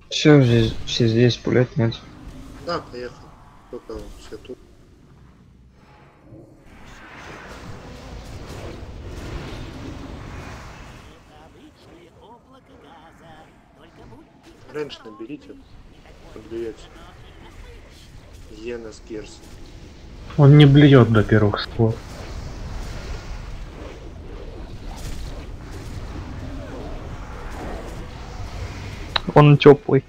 Все здесь, все здесь, пулять нет. Да, поехал. Только все тут. Рейндж наберите. Подберете. Йенас Герс. Он не блюет до первых ствол. Он теплый.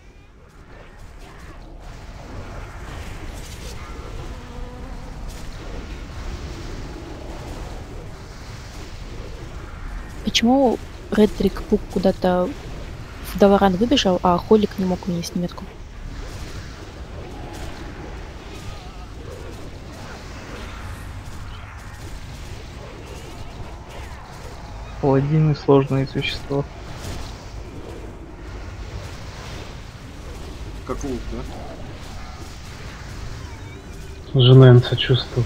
Почему Редрик Пук куда-то в Даваран выбежал, а Холик не мог вынести метку? Паладины сложные существа. Как лук, да? Женен сочувствую.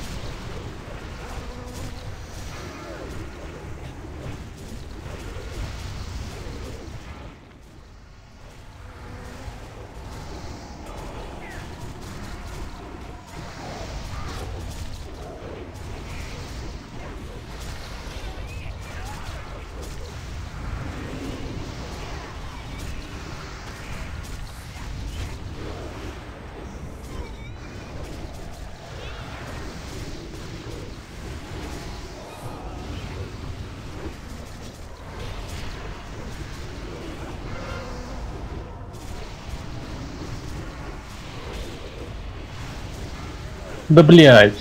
Да блять.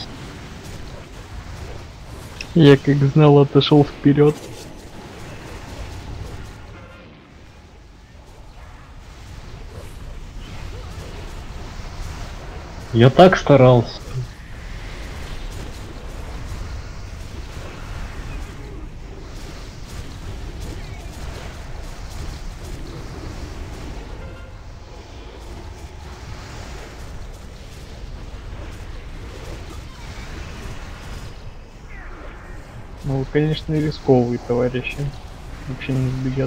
Я как знал, отошел вперед. Я так старался. Ну, вы, конечно, рисковые товарищи. Вообще не сбегат.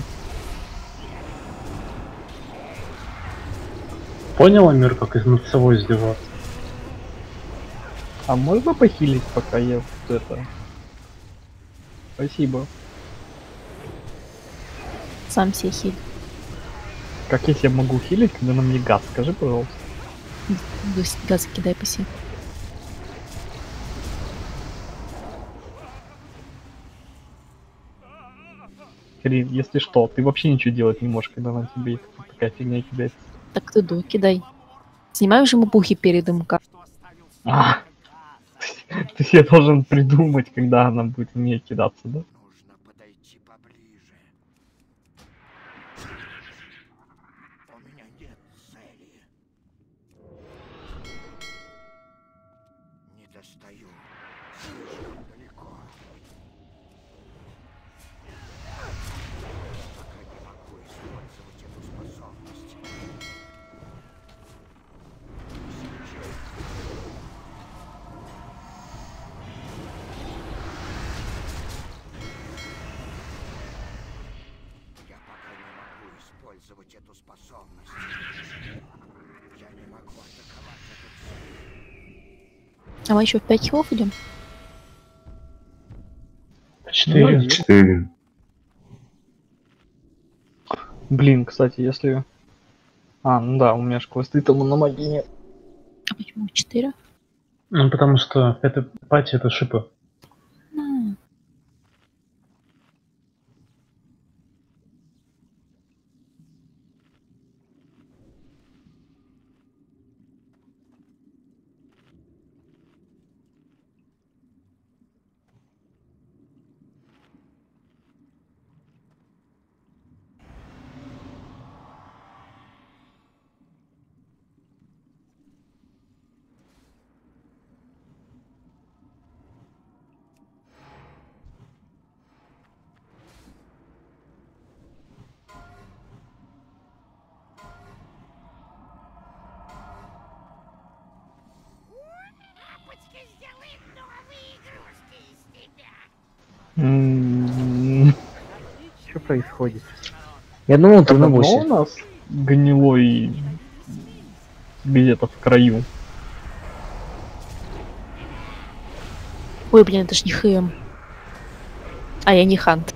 Понял, Амир, как из над собой издеваться? А можно похилить, пока я вот это... Спасибо. Сам себе хиль. Как я себя могу хилить, когда на мне газ? Скажи, пожалуйста. Газ кидай по себе. Рин, если что, ты вообще ничего делать не можешь, когда на тебе такая фигня кидается. Так ты до, кидай. Снимаешь ему пухи перед МК. А, ты себе должен придумать, когда она будет в нее кидаться, да? Нужно подойти поближе. У меня нет цели. Не достаю. Слишком далеко. Пока не могу использовать эту способность. Я пока не могу использовать эту способность. Я не могу атаковать эту цель. А мы еще в 5 хилов идем? 4. 4. Блин, кстати, если... А, ну да, у меня же квесты там на магии нет. А почему 4? Ну, потому что это пати, это шипы. Что происходит? Я думал, ты на Давно боссе. у нас? гнилой где-то в краю. Ой, блин, это ж не ХМ. А я не Хант.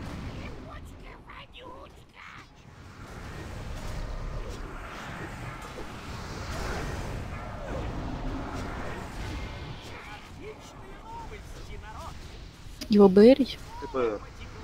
Его бэрить? ТПР.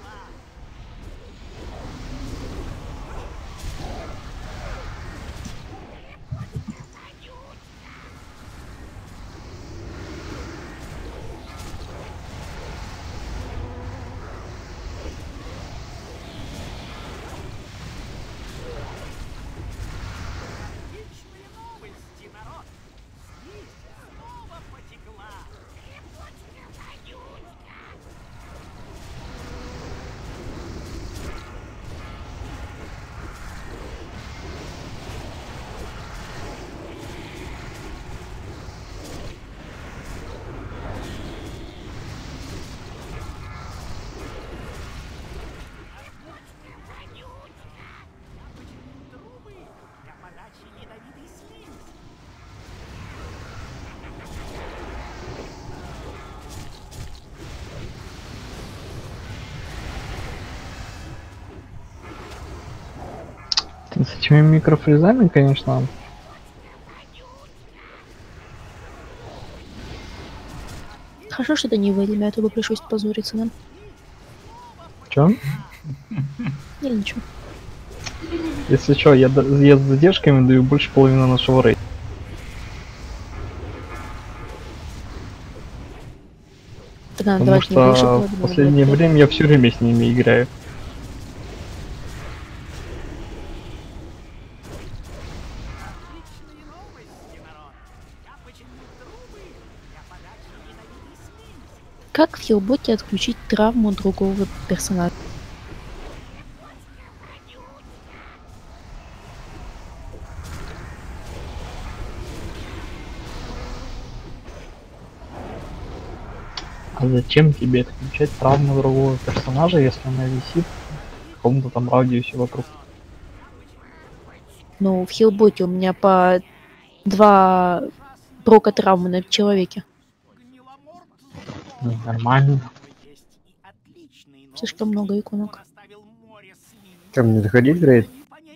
С этими микрофрезами, конечно. Хорошо, что это не вы, ребята, бы пришлось позориться нам. Чё? Не, ничего. Если что, я с задержками даю больше половины нашего рейда. Тогда надо Потому давать мне больше что в половины, последнее да. время я все время с ними играю. Как в Хиллботе отключить травму другого персонажа? А зачем тебе отключать травму другого персонажа, если она висит в каком-то там радиусе вокруг? Ну, в Хиллботе у меня по 2 прока травмы на человеке. Ну, нормально. Слишком много иконок. Там не заходить в рейд?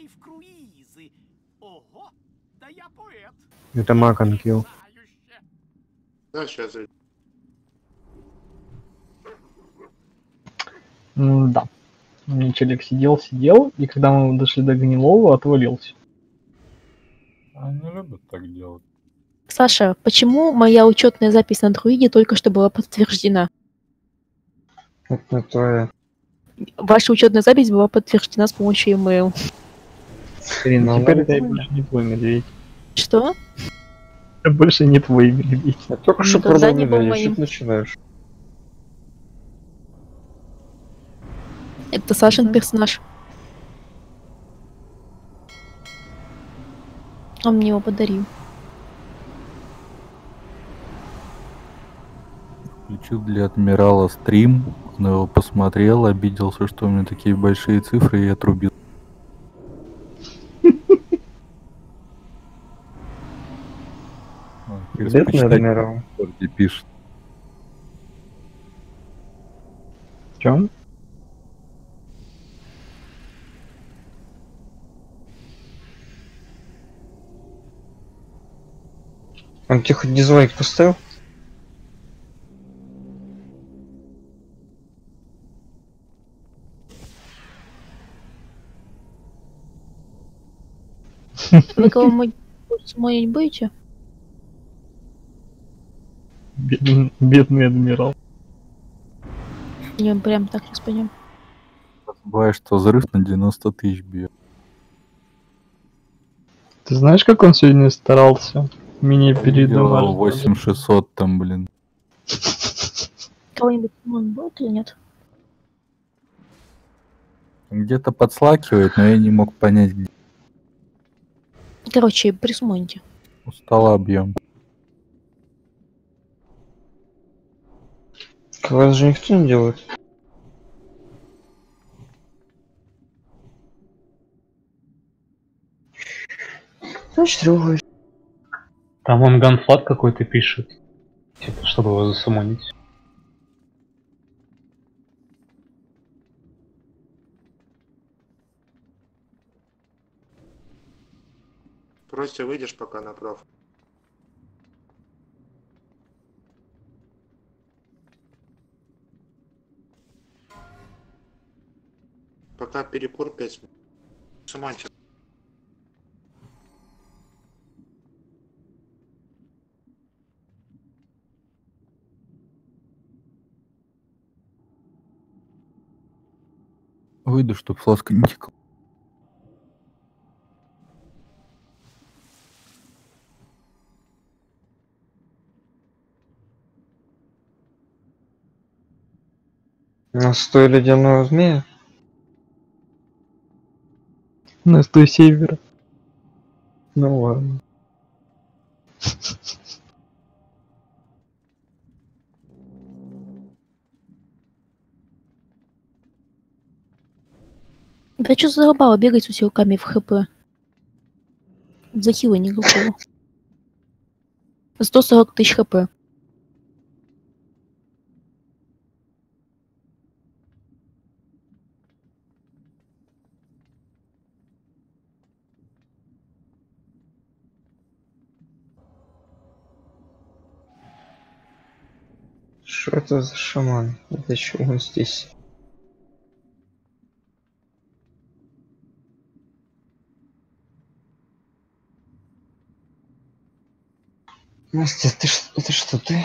Это маг анкил. Да, сейчас. Да. Мне челик сидел, и когда мы дошли до гнилого, отвалился. Они любят так делать. Саша, почему моя учетная запись на друиде только что была подтверждена? Это твоя. Ваша учетная запись была подтверждена с помощью email. Ирина, Ну, теперь ладно. это больше не твой медведь. Что? Это больше не твой медведь. Я только что Никогда продал не был медведя, моим. что ты начинаешь? Это Сашин персонаж. Он мне его подарил. Включил для адмирала стрим, он его посмотрел, обиделся, что у меня такие большие цифры, и отрубил. Бедный адмирал. Где пишет. В чем? Он тебе хоть дизлайк поставил? Вы кого-нибудь смотреть будете? Бедный адмирал. Или мы прям так сейчас пойдем? Забывай, что взрыв на 90 тысяч бьет. Ты знаешь, как он сегодня старался? Меня передавал. 8600 там, блин. Кого-нибудь он будет или нет? Где-то подслакивает, но я не мог понять, где. Короче, присмотрите. У стола объем. Вас же никто не делает. Значит, трогай. Там он ганфлат какой-то пишет. Типа, чтобы его засумонить. Просто выйдешь пока на проф. Пока перекур 5 минут. Суманчик. Выйду, чтоб фласка не текла. Настой ледяного змея? Настой севера. Ну ладно. Да что задолбало бегать с усилками в ХП? Захила никакого. 140 тысяч ХП. Что это за шаман? Для чего он здесь? Настя, это что ты?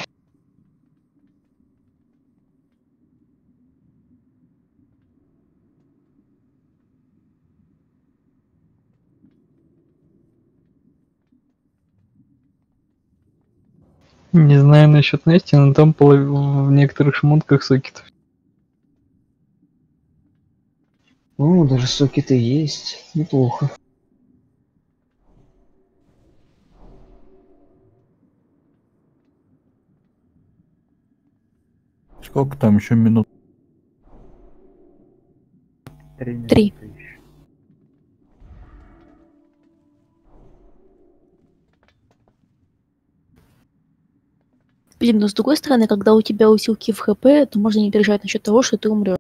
Не знаю насчет Насти, но там в некоторых шмотках сокетов. Ну, даже соки-то есть. Неплохо. Сколько там еще минут? 3 3. минуты еще. Блин, но с другой стороны, когда у тебя усилки в ХП, то можно не переживать насчет того, что ты умрешь.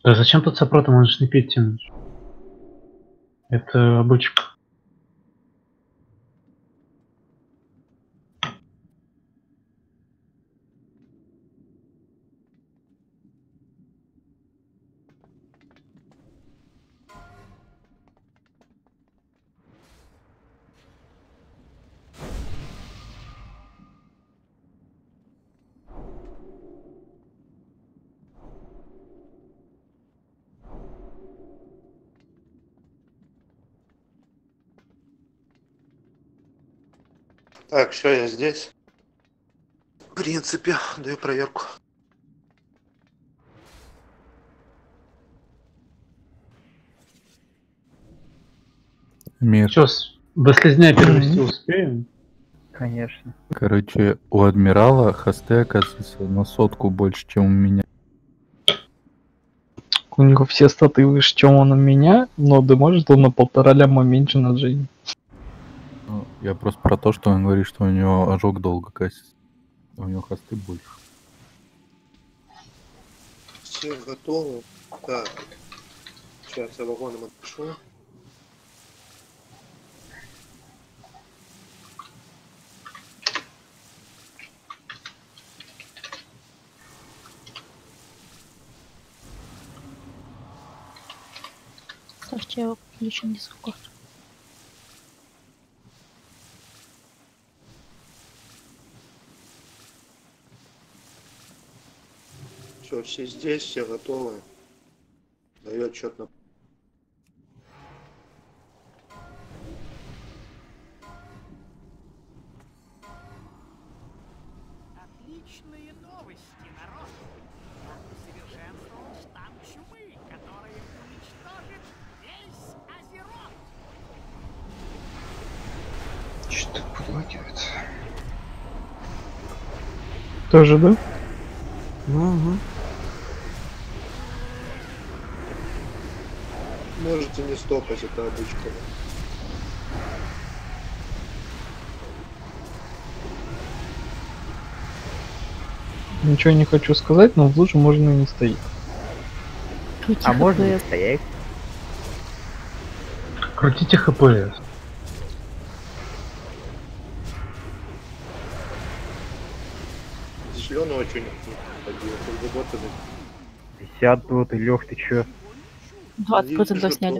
Да зачем тут сопротом, он же не пить тянуть. Это обычка. Так, все, я здесь. В принципе, даю проверку. Мир. Чё, до слизня перевести успеем? Конечно. Короче, у адмирала хосты, оказывается, на 100 больше, чем у меня. У него все статы выше, чем он у меня, но может он на 1,5 ляма меньше на Джейн. Ну, я просто про то, что он говорит, что у него ожог долго косится. А у него хосты больше. Все готовы. Так. Сейчас я вагоном отпишу. Ставьте я включу Discord. Все, все здесь, все готовы. Даю отчет на... Отличные новости, народ! Усовершенствован штамм чумы, который уничтожит весь Азерот! Что-то подлагивает. Тоже, да? Угу. Можете не стопать, это обычка. Ничего не хочу сказать, но в луже можно и не стоять. Крути можно ХП. стоять? Крутите ХПС. Зеленого что-нибудь не подбил. Хоть бы вот это. 50 вот, и Лёх, ты чё? 20% сняли.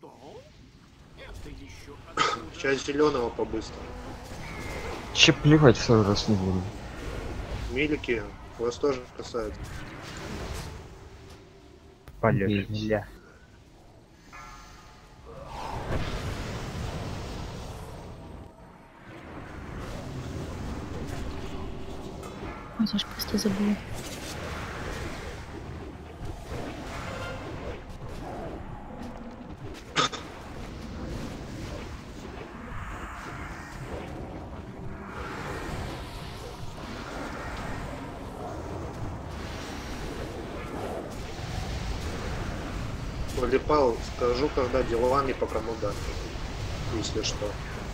Сейчас зеленого побыстрее. Че плевать, второй раз не буду. Милики, вас тоже касается. Полёшь, Есть. нельзя. Ой, я ж просто забыла. Полипал, скажу, когда делами по кому дать. Если что.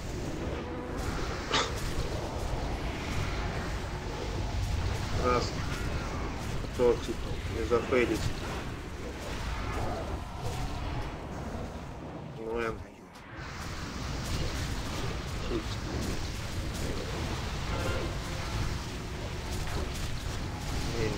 Раз. Кто типа не зафейлить. Ну Н. Хит. Не.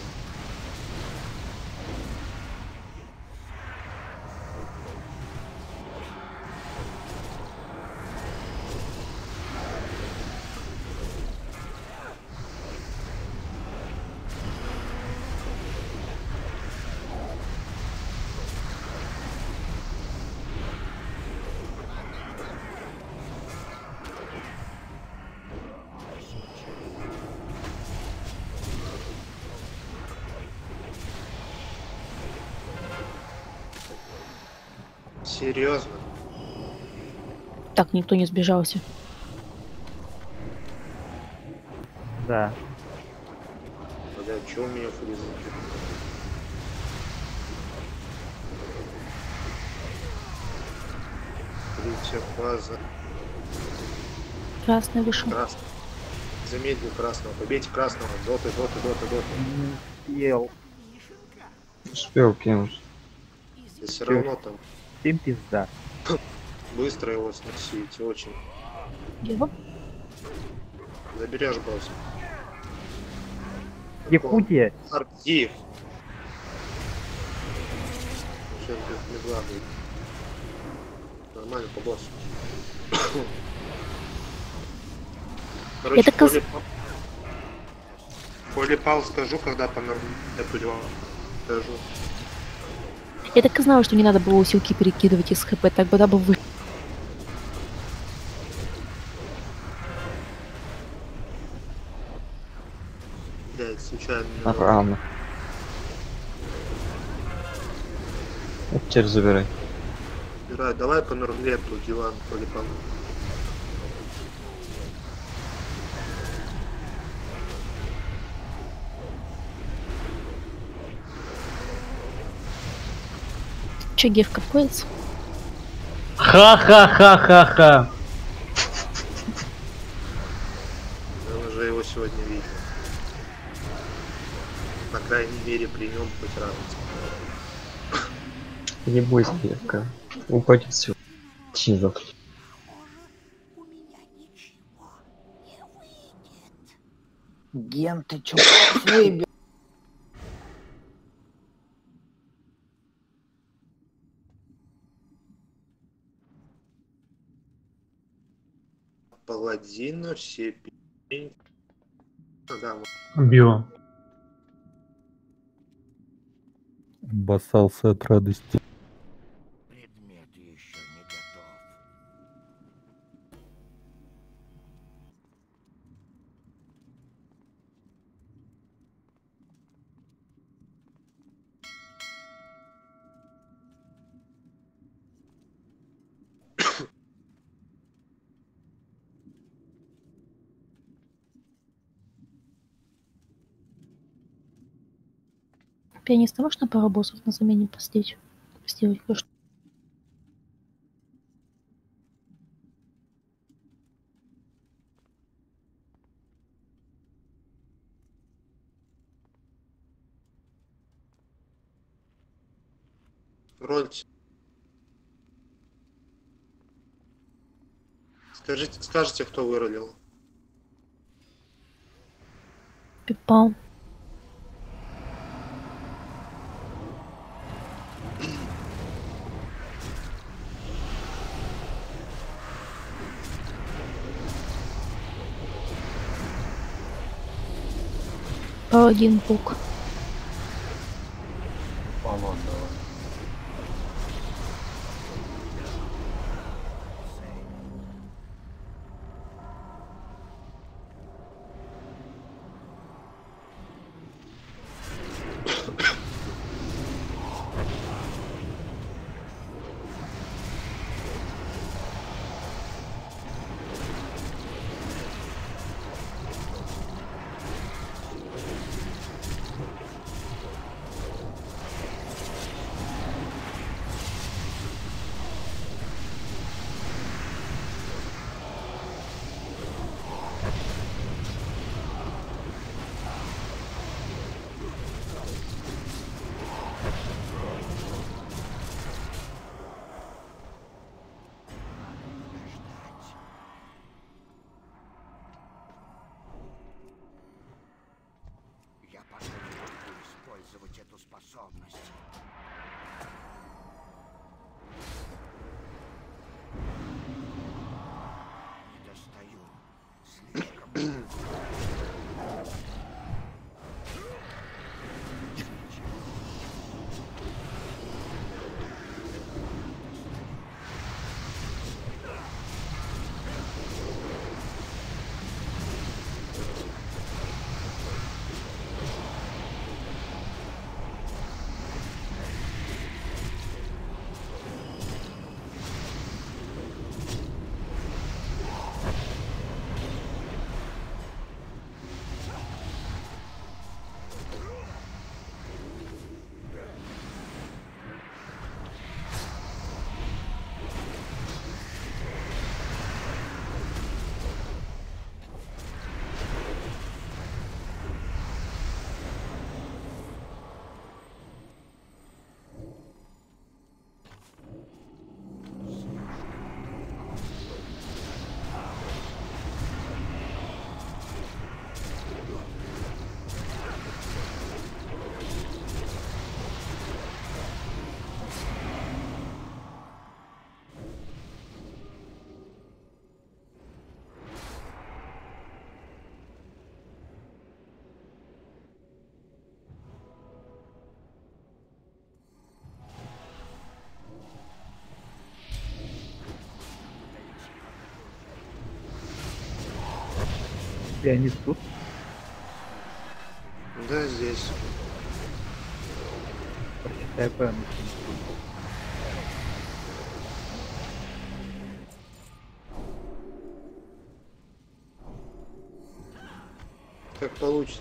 Серьезно? Так, никто не сбежался. Да. Бля, чё у меня фризы? Третья фаза. Красный вышел. Красный. Замедлил красного. Побейте красного. Доты. Ел. Успел кинуть. И все равно там Всем пизда. быстро его сносить, очень. Его? Заберешь босса. Якутия. Архив. Сейчас без медла будет. Нормально по боссу. Короче, так полипал скажу, когда помер эту дело. Скажу. Я так и знала, что не надо было усилки перекидывать из ХП, так бы бы вы. Блядь, случайно. Рано. Вот теперь забирай. Убирай, давай по норглету диван полипал. Че, Гев капается? Ха-ха-ха-ха-ха. Я уже его сегодня видел. По крайней мере, при нем хоть радость. Не бойся, девка. Упадет все. Точнее, завтра. У меня ничего не выйдет. Ген, ты чё выебал? Паладина, все пень. Да, Био. Обоссался от радости. Предмет еще не готов. Пианиста можно пару боссов на замене поставить? Сделать кое-что. рольте. Скажите, кто выролил. Пипал. Один пук. Я пока не могу использовать эту способность. Не достаю. Слишком. Пианист тут? Да, здесь. Прочитай память. Как получится.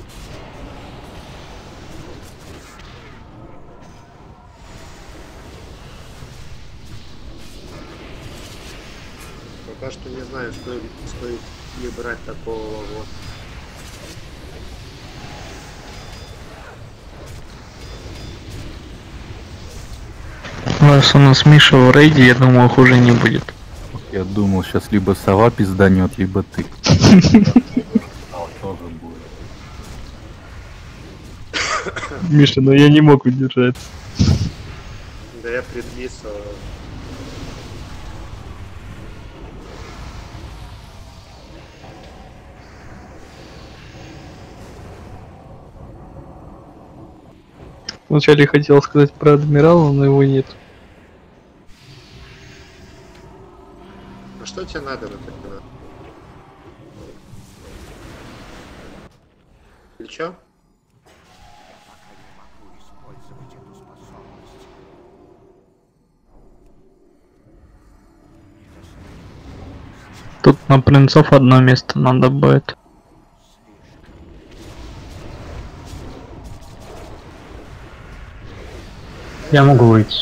Пока что не знаю, стоит ли брать такого вот. Раз у нас Миша в рейде, я думаю, хуже не будет. Я думал, сейчас либо сова пизданет, либо ты. Тоже будет. Миша, ну я не мог удержать. Да я предвисал. Вначале хотел сказать про адмирала, но его нет. А что тебе надо на такое? Или чё? Использовать эту способность. Тут на принцов одно место надо будет. Я могу выйти.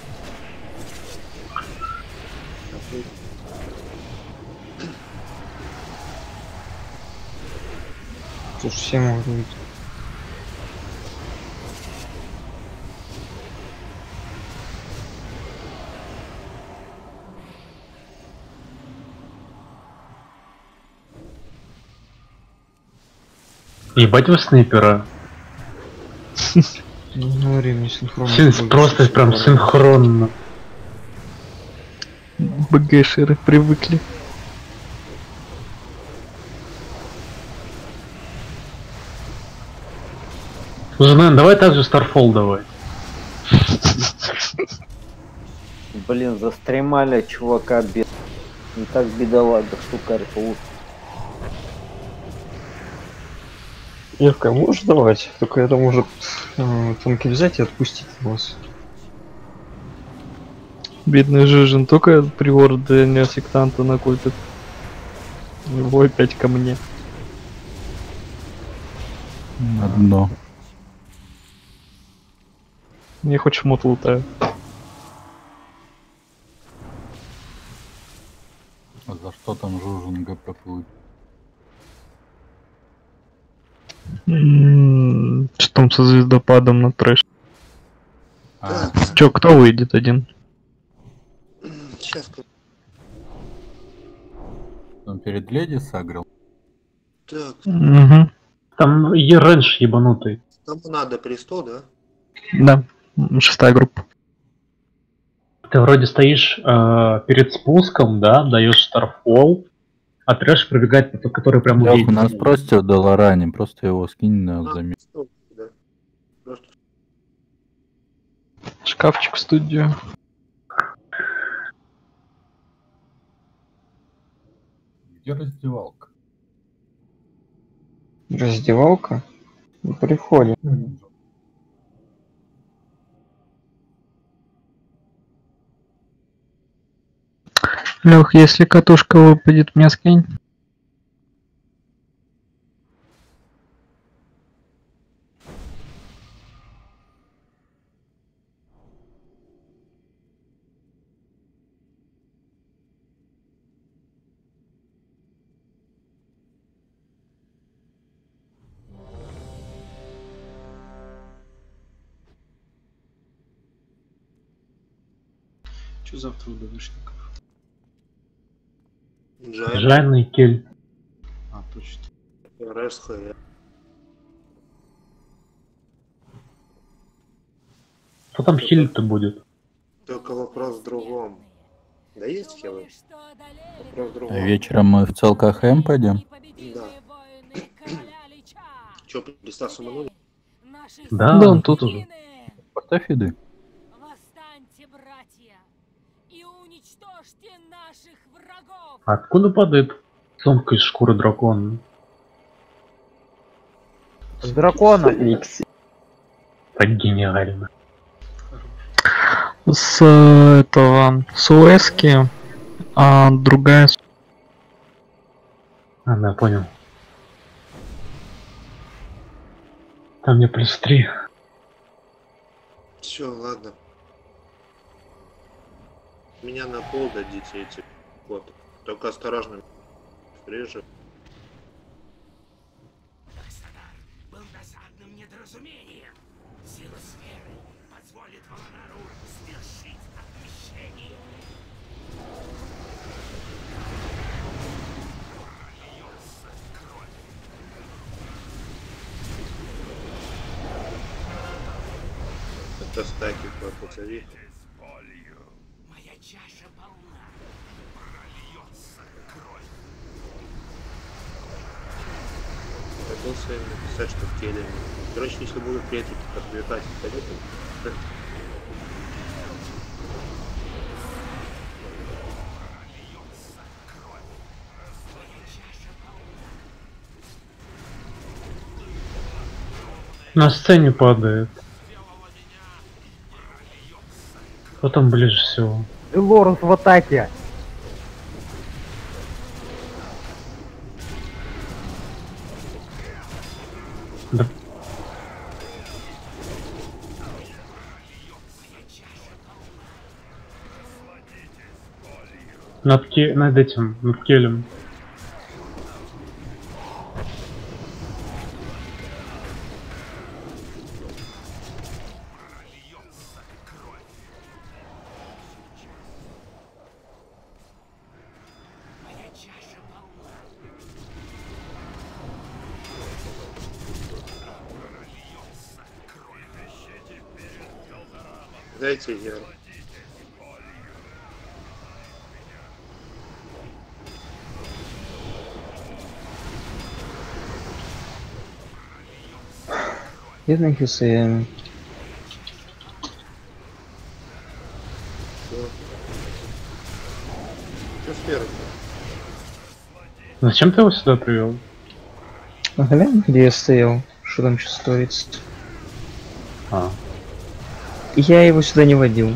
Слушай, все могут выйти. Ебать вы снайпера. Ну, говори, мне синхронно. Просто прям синхронно. БГшеры привыкли. Слушай, наверное, давай также Starfall давай. Блин, застремали чувака бед. Не так бедолага, штукарь получится. Ирка, можешь давать? Только это может танки взять и отпустить вас. Бедный Жижин только приор для сектанта накопит. Его опять ко мне. На дно. Мне хоть шмот лутаю. А за что там Жужинга проплыть? Что там со звездопадом на трэш? А, Чё, кто выйдет один? Сейчас. он перед леди сагрил? Так, Угу. Там рейндж ебанутый. там надо престол, да? Да, 6-я группа. Ты вроде стоишь перед спуском, да, даешь Starfall, а трэш пробегает, который прям Лёх, едет. у нас просто Долорани, просто его скинь на замену. Престол, да. Просто Шкафчик в студию. Где раздевалка? Раздевалка? При входе. Лех, если катушка выпадет, мне скинь. Что завтра у ДВшников? Джайн, Жайный кель. А, точно. РСХ. Что там хилить-то будет? Только вопрос в другом. Да есть хилы? Вопрос в другом. Вечером мы в целках М пойдем? Да. Чё, листа суманули? Да, Да, он тут уже. Поставь еды. Восстаньте, братья, и уничтожьте наших врагов! Откуда падает сумка из шкуры дракона? С дракона. Так гениально. С этого, с ОСки, а другая А, да, понял. Там мне +3. Все, ладно. Меня на пол дадите эти вот. Только осторожно. Реже. Был досадным недоразумением. Сила сферы позволит Волонару свершить отмещение. Прольется кровь. Это стаки позови. Моя чаша полна. Прольется кровь. Хотел своим написать, что в теле. Короче, если будут претики подвергать советом. На сцене падает. Кто там ближе всего? Лоренс в атаке. Да. Над этим, над Келем. Дайте я. Бедный Хюсейн. Что сфера? Зачем ты его сюда привел? Глянь, где я стоял. Что там сейчас творится. А. Я его сюда не водил.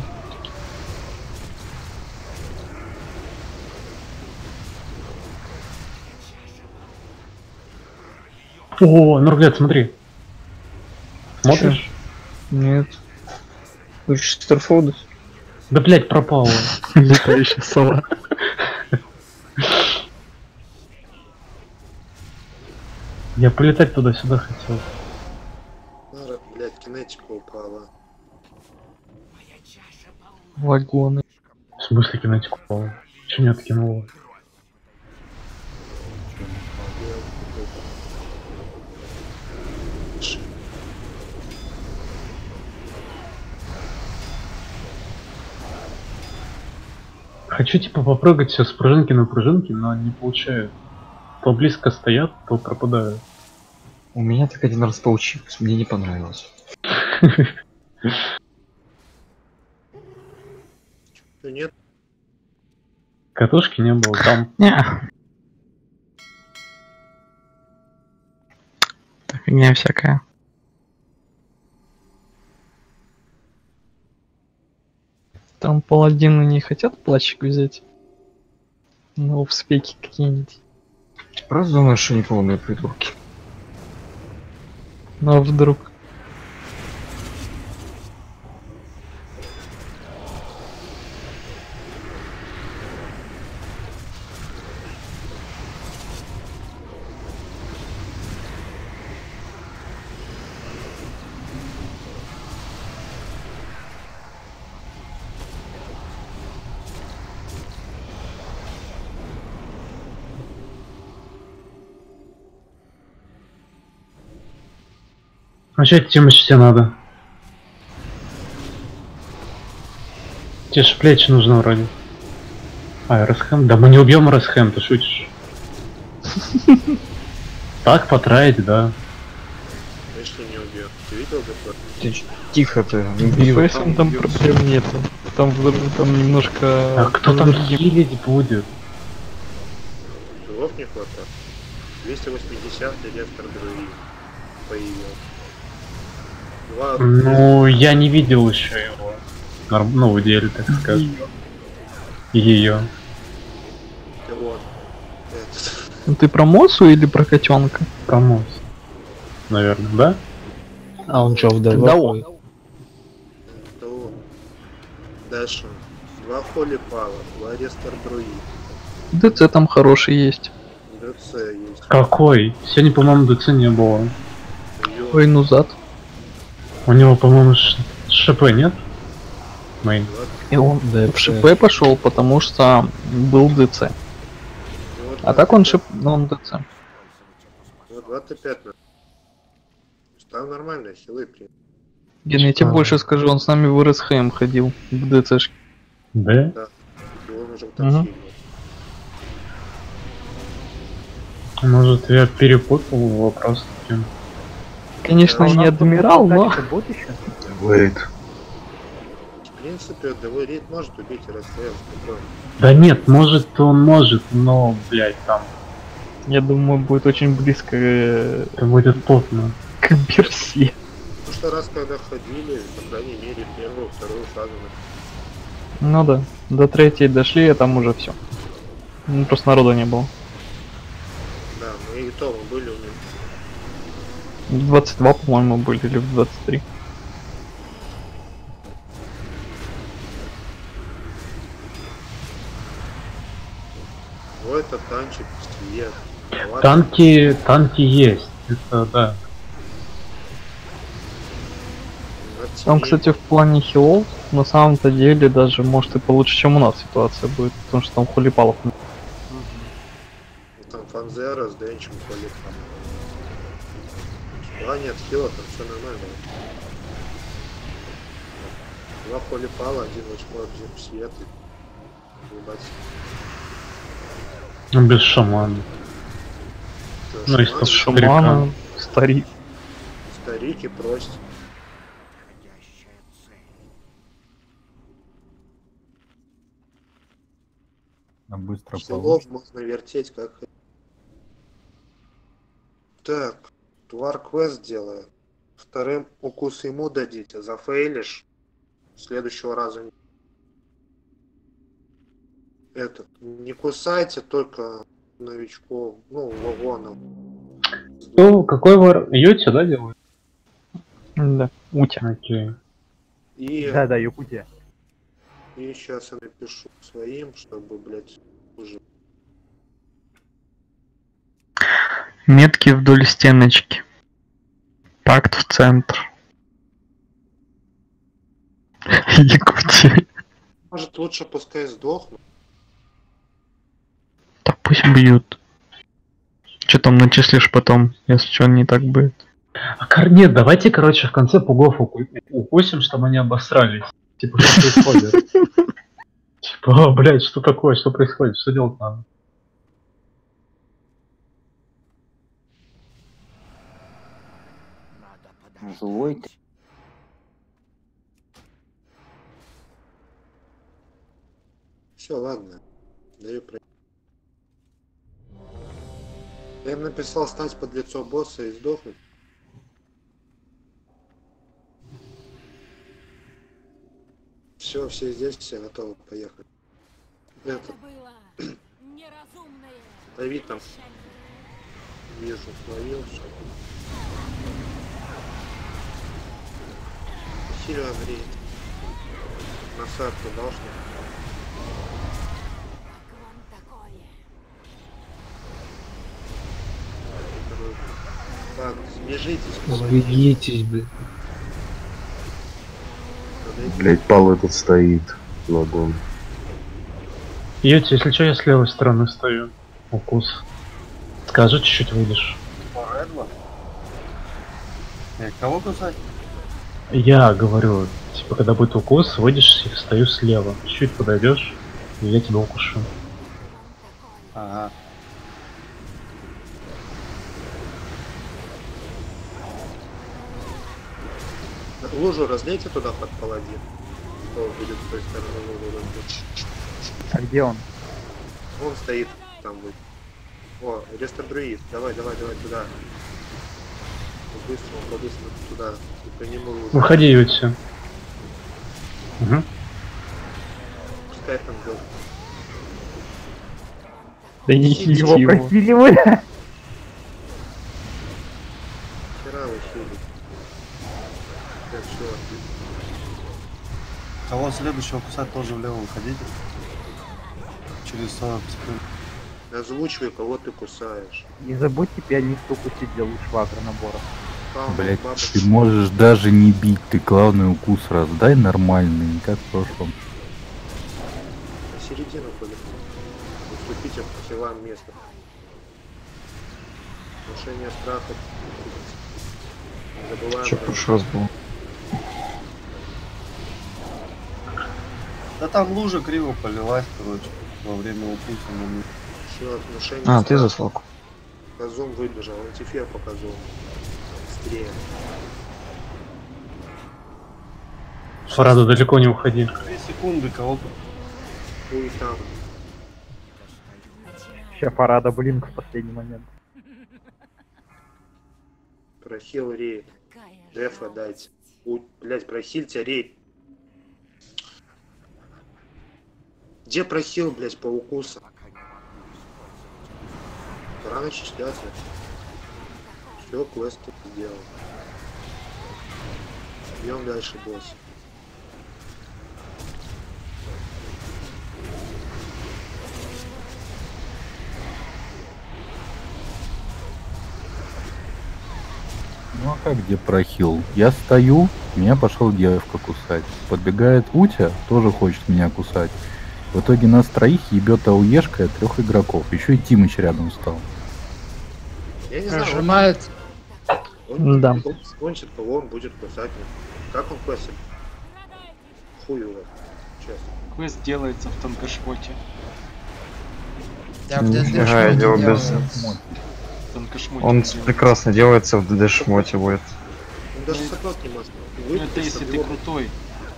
О, Нурглет, смотри. Смотришь? Нет. Хочешь Старфолд? Да блять, пропало. летающая сова. Я полетать туда-сюда хотел. Нара, блядь, кинетика упала. Вагоны. В смысле кинетику упало? Че не откинуло? Хочу типа попрыгать все с пружинки на пружинки, но не получаю. То близко стоят, то пропадают. У меня так один раз получилось, мне не понравилось. Нет. Катушки не было там. Так, фигня всякая. Там паладины не хотят плащик взять? Ну, в спеки какие-нибудь. Просто думаю, что неполные придурки. Ну а вдруг? А что это Тимыч тебе надо? Тебе ж плечи нужно вроде. А, РСХМ? Да мы не убьем РСХМ, ты шутишь. Так потратить, да. Конечно, не убьет. Ты видел такое? Ты тихо ты, не С убью. ФСом там проблем нету. Там немножко... А кто там хилить будет? Живов не хватает. 280 реактор друид. появился. Два Ну, я не видел еще его. Ну, в деле, так скажем. Ее. вот. Этот. Ну, ты про Мосу или про котенка? Промос. Наверное, да? А он что, в Да, ДВ? Это вот. Дальше. Два Холи Пала, два Рестор Друид. ДЦ там хороший есть. ДЦ есть. Какой? Сегодня, по-моему, ДЦ не было. Ё- Ой, ну зад. У него, по-моему, ШП нет? Мейн. И он Да, в ШП пошел, потому что был ДЦ. вот А так он ШП, ну он ДЦ. Вот 25 надо. Там нормально, хилы при. Ген, я тебе больше скажу, он с нами в РСХМ ходил, в ДЦшке. Да? И он уже в такси. Мгм. Может, я перепутал вопрос. Конечно, А у не нас адмирал, но... это бот еще? Говорит. В принципе, Деволит может убить и расстрел спокойно. Да нет, может он может, но, блядь, там Я думаю, будет очень близко это будет плотно. к Берсе. Потому что раз когда ходили, по крайней мере, первую, вторую фазу. Ну да, до третьей дошли, а там уже все. Ну, просто народу не было. Да, мы и то мы были у них. В 22, по-моему, были, или в 23. Ну это танчик, свет. Танки есть, это да. Там, кстати, в плане хилов, на самом-то деле, даже может и получше, чем у нас ситуация будет, потому что там хулипалов нет. Там Фанзера с Денчем ходит. В плане от хила там все нормально. Два Холипала, один восьмой обзор свет и ебать. Ну, без шамана. Ну, из Шаман, Шамана, старик. старик и прость. Подходящая цель. А быстро Хилов можно вертеть как. Так, Твар квест делаю. Вторым укус ему дадите, зафейлишь. Следующего раза этот не кусайте только новичков, ну, вагонов. Ну, какой вар? Йоти, да, делает? Да, Утя. Окей. И, Да, Якутия. и сейчас я напишу своим, чтобы, блядь, уже. Метки вдоль стеночки. Пакт в центр. Якутия. Может лучше пускай сдохнут. Да пусть бьют. Что там начислишь потом, если что не так будет. Нет, давайте, короче, в конце пугов укусим, чтобы они обосрались. Типа, что происходит? Типа, блядь, что такое, что происходит, что делать надо? Надо подождать. Злой ты. Все, ладно. Даю про. Я им написал стать под лицо босса и сдохнуть. Все здесь, все готовы, поехали. Это, было неразумное Давид там, вижу, словил, все. Сильно греет. Насадку дал, что ли? Как вам такое? Так, смежитесь. Сбегитесь, блин. Подойди. Блять, пал этот стоит. Вагон. Йоти, если что, я с левой стороны стою. Укус. Скажи, чуть-чуть выйдешь. Кого кусать? Я говорю, типа, когда будет укус, выйдешь и стою слева. Чуть подойдешь, и я тебя укушу. Ага. Лужу разлейте туда под паладин. Кто будет с той стороны лужу разлить. А где он? Он стоит там будет. О, рестор друид. Давай туда. Быстро, побыстро туда. И по нему лужу. Выходи, ведь все. Угу. Пускай там был. Да Его ничего. Просили вы. Хера вы хили. Так, все. Кого следующего кусать, тоже влево выходите. Через 40 секунд. Озвучивай, кого ты кусаешь. Не забудьте пианисту укусить для лучшего агронабора. Блять, ты можешь даже не бить, ты главный укус раздай нормальный, не как в прошлом. На середину ходит. Уступите по силам места. Внушение страха. Не забываем. Че в прошлый раз было? Да там лужа криво полилась, короче, во время укуса. Все, внушение А, страха. ты заслал. Казум выбежал, антифер по Казуму. Быстрее. Фарада, далеко не уходи. 2 секунды, кого-то. Хуй там. Сейчас Фарада блинк в последний момент. Прохил рейд. Дефа дайте. Блять, прохильте рейд. Где прохил, блять, по укусу? Пора начисляться. Все, квест сделал. Бьем дальше, босс. Ну а как где прохил? Я стою, меня пошел девка кусать. Подбегает Утя, тоже хочет меня кусать. В итоге нас троих ебет ауешка от 3 игроков. Еще и Тимыч рядом стал. Я не знаю, Нажимает. он Да. скончит, кого он будет кусать. Как он квестит? Хуй его. Честно. Квест делается в тонкошмоте. Нифига, я делал без... Он прекрасно делается в ДД-шмоте будет. Он даже сопрот не может. Это если ты крутой.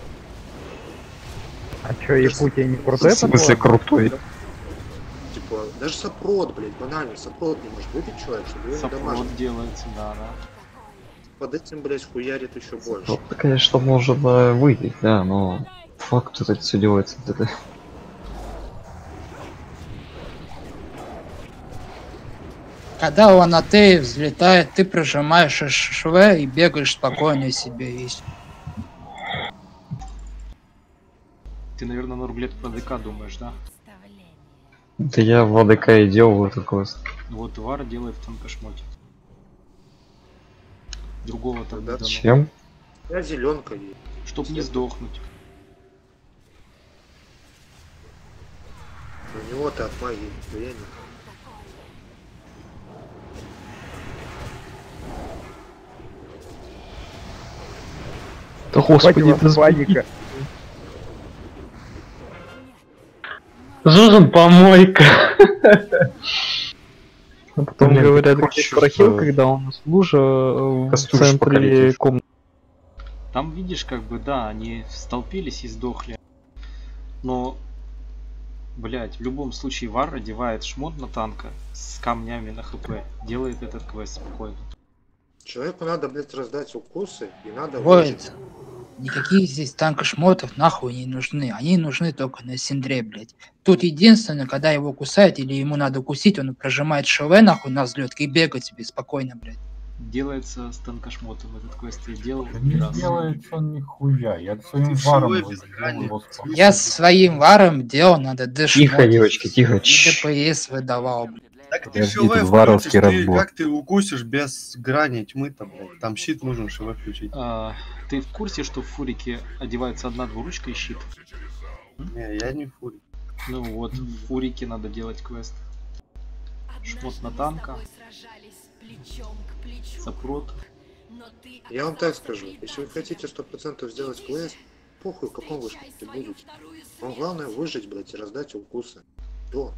А чё, Якутия не крутая? В смысле крутой? Типа, даже сопрот, блядь, банально, сопрот не может выпить человек, чтобы его Сопрот дамажить. делается, да. Под этим, блядь, хуярит еще больше. Ну, конечно, можно выйти, да, но факт это все делается в ДД. Когда он на Т взлетает, ты прожимаешь ШВ и бегаешь спокойно себе весь. Ты, наверное, на рулет про ДК думаешь, да? Да я в АДК и делал этот квест. Вот Вар делает в тонкошмоте. Другого там не дано. Чем? Я зеленка есть. Чтоб не сдохнуть. У него-то от магии, я не. Да господи, это паника. Зузан помойка. А потом Блин, говорят, ты где хочешь, прохил, что- когда у нас лужа в Кастуешь центре поколетишь. комнаты. Там видишь, как бы, да, они столпились и сдохли. Но, блять, в любом случае Вар одевает шмот на танка с камнями на хп. Делает этот квест спокойно. Человеку надо, блядь, раздать укусы, и надо Воин, никаких здесь танкошмотов нахуй не нужны. Они нужны только на Синдре, блядь. Тут единственное, когда его кусают или ему надо укусить, он прожимает ШВ нахуй на взлет и бегает себе спокойно, блядь. Делается с танкошмотом. Этот квест я делал Не раз. делается нихуя, я своим Ты варом всего без сделал грани. его спокойно. Я своим варом делал, надо дэш. Тихо, девочки, тихо. И ДПС выдавал, блядь. Так ты Подожди, ШВ тут варовский включишь, ты, разбор. как ты укусишь без грани тьмы-то, блядь? Там щит нужен ШВ включить. Ты в курсе, что в фурике одевается одна двуручка и щит? Не, я не фури. Ну вот, в фурике надо делать квест. Шмот на танка. Сопрот. Я вам так скажу, если вы хотите 100% сделать квест, похуй, в каком вы шмоте будете. Вам главное выжить, блядь, и раздать укусы. До.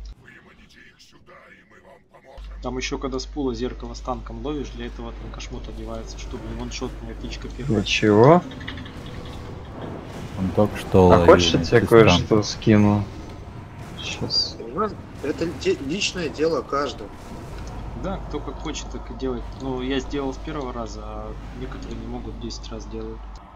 Там еще когда с пула зеркало с танком ловишь, для этого танкошмот одевается, чтобы не ваншотная птичка первая. Для чего? Он только что А ловил, хочешь, я тебе без кое-что скину? Сейчас. Понимаете? Это личное дело каждого. Да, кто как хочет, так и делает. Ну, я сделал с первого раза, а некоторые не могут 10 раз делать.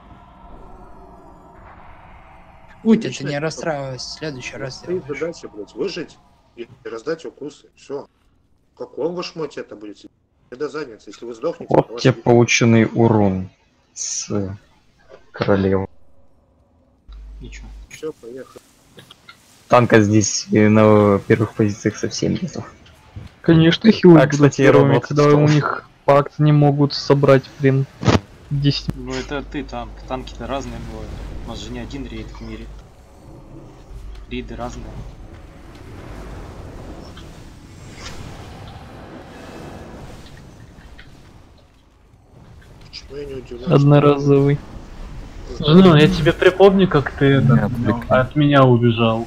Утя, ты не расстраивайся, в следующий раз Стоит сделаешь. задача, блядь, выжить и раздать укусы. Все. В каком вы шмоте это будет? До задницы, если вы сдохнете, то Вот ваш тебе бит. полученный урон с королевы. Ничего. Все, поехали. Танка здесь на первых позициях совсем нету. Конечно, хилы будут кстати, первыми, робот когда встал. у них пакт не могут собрать, блин, 10. Ну это ты танк. Танки-то разные бывают. У нас же не один рейд в мире. Рейды разные. Почему я не удивляюсь? Одноразовый. Ну, я тебе припомню, как ты это, отвлекли. от меня убежал.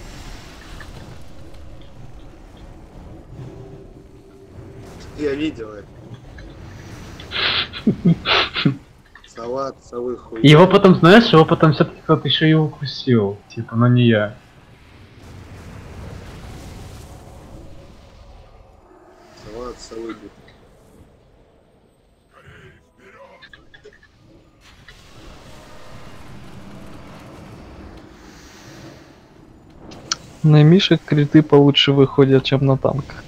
Я видел это. Салат, совы хуй. Его потом, знаешь, его потом все-таки кто-то еще и укусил. Типа, но не я. Салат, совы. На мишек криты получше выходят, чем на танках.